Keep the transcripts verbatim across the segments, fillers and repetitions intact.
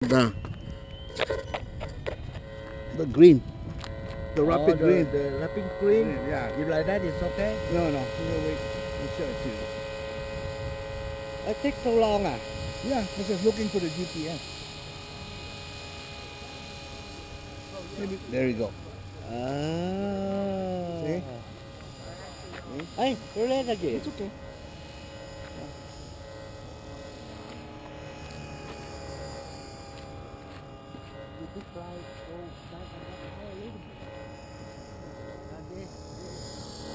The, the green. The rapid oh, the, green. The rapid green. Green, yeah. If like that, it's okay. No, no. No, wait. I'll show it to you. It takes so long, ah? Yeah, I was just looking for the G P S. Maybe, there you go. Ah. See? Hey, you're late again. It's okay. You could try go back and up higher a little bit. Like this.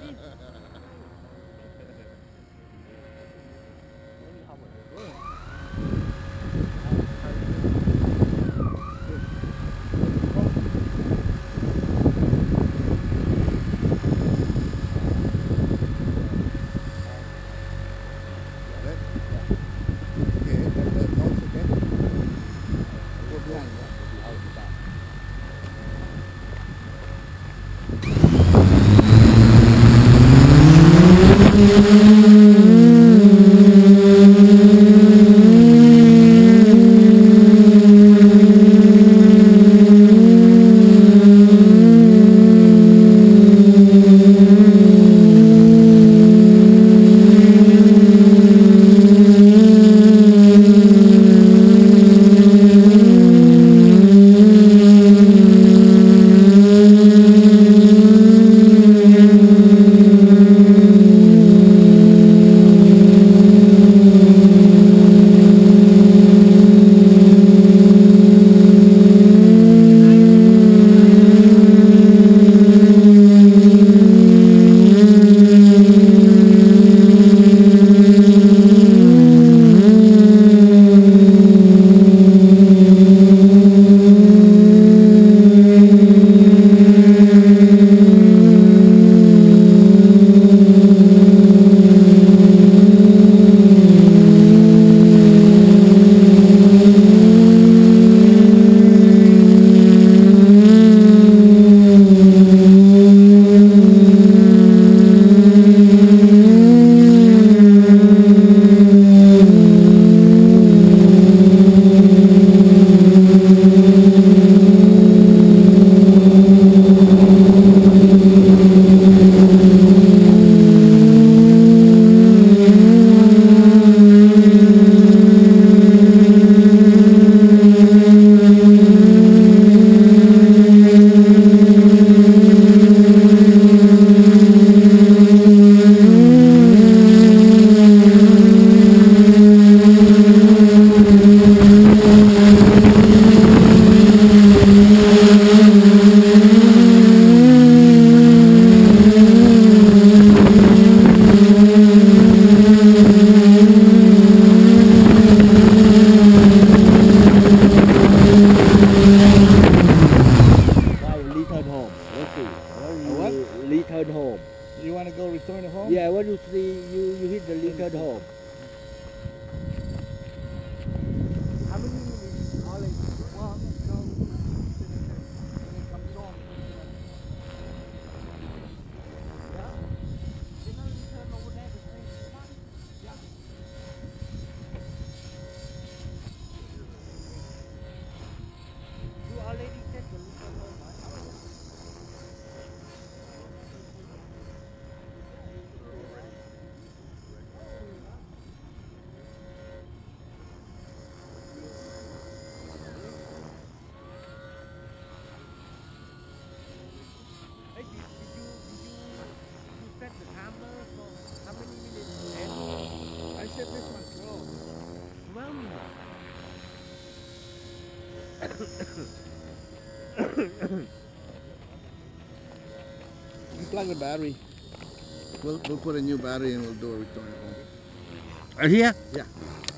Okay, then the notes again. Go behind that. Return home. You want to go return home? Yeah, when you see you, you hit the return home. How many minutes? All in one, no. When it comes on. Yeah. Then I'll return over there to say, yeah. You already set the return home, right? Hey, did, did you did you you set the timer for how many minutes? Ten? I set this one twelve. Well, You plug the battery. We'll, we'll put a new battery and we'll do a return home. right here? Yeah.